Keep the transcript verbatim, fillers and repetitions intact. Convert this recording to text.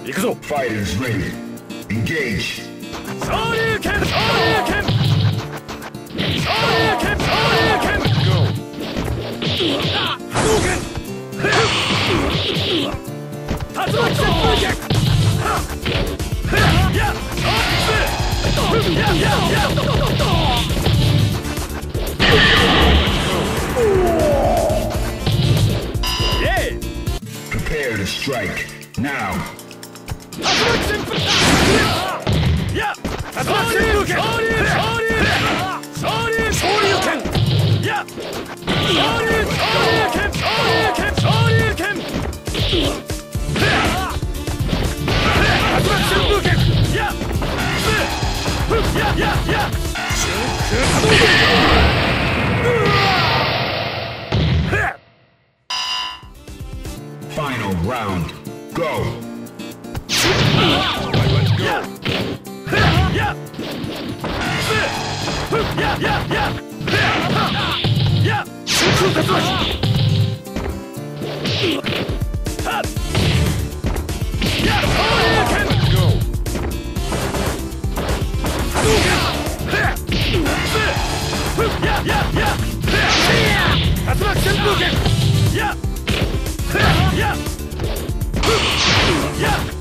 行くぞ。 Fighters ready. Engage. 昇竜拳、昇竜拳、昇竜拳、昇竜拳、波動拳、竜巻旋風拳、やっ、やっやっやっ。 Prepare to strike now. 竜巻旋風、やっ、竜巻旋風拳、昇竜、昇竜、昇竜、昇竜拳、やっ、昇竜、昇竜拳、昇竜拳、昇竜拳、竜巻旋風拳、やっ、やっやっやっ、真空波動拳。 Final round. Go. Yeah! Yeah! Yeah! Yeah! Yeah! Yeah! Shoot the flash! Yeah! Oh, can go! Hadouken! Yeah! Yeah! Yeah! Hatsumaku Senpuken! Yeah! Yeah! Yeah!